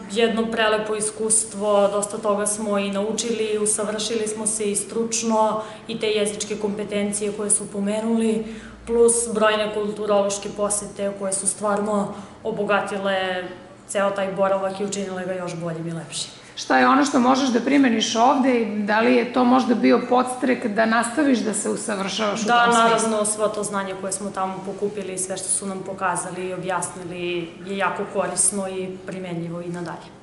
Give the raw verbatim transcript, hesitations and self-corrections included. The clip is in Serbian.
jedno prelepo iskustvo, dosta toga smo i naučili, usavršili smo se i stručno i te jezičke kompetencije koje su pomenuli, plus brojne kulturološke posete koje su stvarno obogatile ceo taj boravak i učinile ga još boljim i lepšim. Šta je ono što možeš da primeniš ovde i da li je to možda bio podstrek da nastaviš da se usavršavaš u tom smislu? Da, naravno, svo to znanje koje smo tamo pokupili i sve što su nam pokazali i objasnili je jako korisno i primenljivo i nadalje.